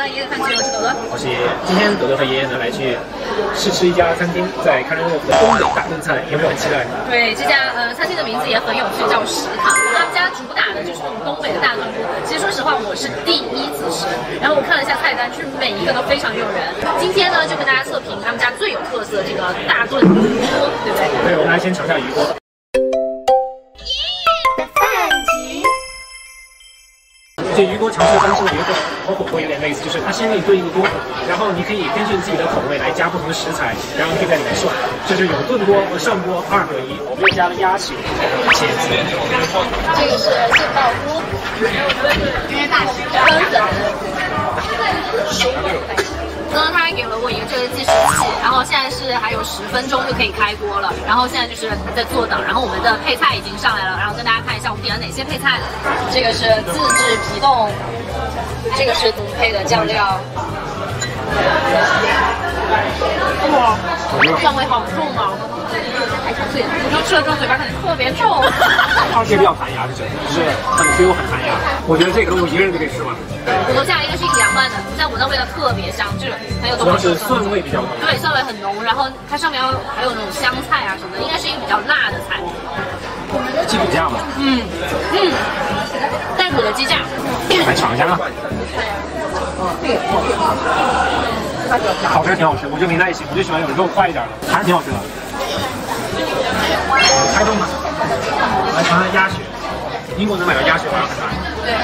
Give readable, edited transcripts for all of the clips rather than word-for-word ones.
爷爷看齐，我是朵朵。 我是爷爷。今天朵朵和爷爷呢来去试吃一家餐厅，在康仁沃夫的东北大炖菜，有没有很期待？ 对，这家餐厅的名字也很有趣，叫食堂。他们家主打的就是那种东北的大炖锅。其实说实话，我是第一次吃，然后我看了一下菜单，就是每一个都非常诱人。今天呢，就跟大家测评他们家最有特色的这个大炖锅，对不对？ 对，我们来先尝一下鱼锅。 这鱼锅尝试的方式也和火锅有点类似，就是它先给你炖一个锅，然后你可以根据自己的口味来加不同的食材，然后可以在里面涮，就是有炖锅和涮锅2合1。我们又加了鸭血、茄子， 这个是杏鲍菇，因为大师干粉。刚刚他还给了我一个这个计时器，然后现在是还有10分钟就可以开锅了，然后现在就是在坐等，然后我们的配菜已经上来了，然后跟大家看一下我们点了哪些配菜。这个是自制皮冻，这个是独配的酱料。哇，蒜味好重啊！对，我就吃了之后嘴巴感觉特别重。 它是比较弹牙，是真的，就是很 Q 很弹牙。我觉得这个我一个人就可以吃完。 我楼下一个是1两万的，但我的味道特别香，就是很有东西。 主要是蒜味比较浓。 对，蒜味很浓，然后它上面还有那种香菜啊什么的，应该是一个比较辣的菜。 鸡骨架嘛。 带骨的鸡架。 来尝一下啊。好吃，挺好吃，我就没耐心，我就喜欢有肉快一点的，还是挺好吃的。开动吧，来尝尝鸭血。英国能买到鸭血好像很难。 对。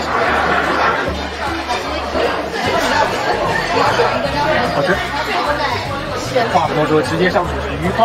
好吃。话不多说，直接上手是鱼块。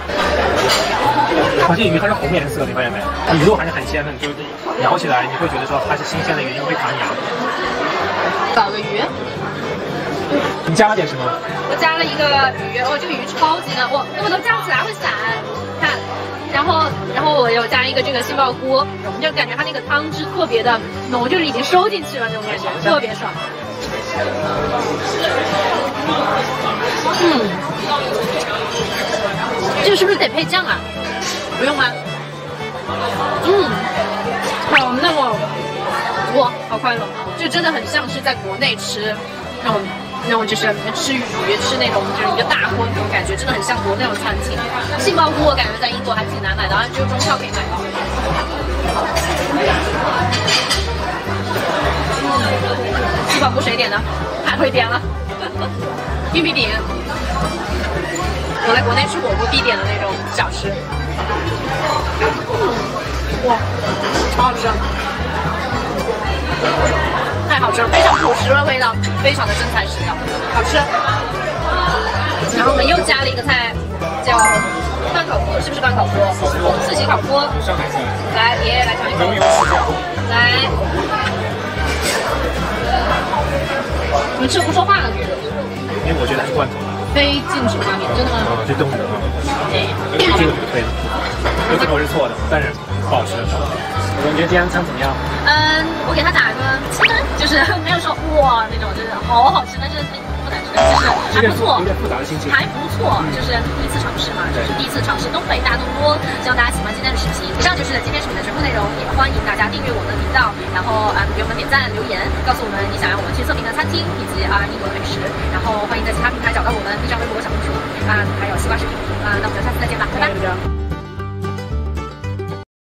而且鱼它是红颜色，你发现没？鱼肉还是很鲜的，就咬起来你会觉得说它是新鲜的鱼，因为会弹牙。 搞个鱼。 你加了点什么？ 我加了一个鱼，哦，这个鱼超级嫩，我都夹不起来会散，看。然后我有加一个这个杏鲍菇，就感觉它那个汤汁特别的浓，就是已经收进去了那种感觉，特别爽。这个是不是得配酱啊？不用吗？好嫩哦！哇，好快乐！这真的很像是在国内吃那种就是吃鱼吃那种就是一个大锅那种感觉，真的很像国内的餐厅。杏鲍菇我感觉在英国还挺难买到，只有中超可以买到。杏鲍菇谁点的？还会点了。玉米饼，我在国内吃火锅必点的那种小吃。哇，好好吃！太好吃了，非常朴实的味道，非常的真材实料，好吃。然后我们又加了一个菜，叫罐烤锅，是不是罐烤锅？四喜烤锅。来，爷爷来尝一口。来，你们吃不说话了， 因为我觉得它是罐头。 非禁止画面，真的吗？ 这动的啊。对，这个不推了，这个我是错的，但是不好吃。你觉得这家餐怎么样？ 我给它打个7分，就是没有说哇那种，就是好好吃，但是不难吃，就是还不错， 有点复杂的心情， 还不错，就是第一次尝试嘛，就是第一次尝试东北大炖锅，希望大家喜欢今天的视频。以上就是今天视频的全部内容，也欢迎大家订阅我们的频道，然后给我们点赞留言，告诉我们你想让我们去测评的餐厅以及英国的美食，然后欢迎在其他平台找到我们，B 站、微博、小红书还有西瓜视频那我们就下次再见吧，拜拜。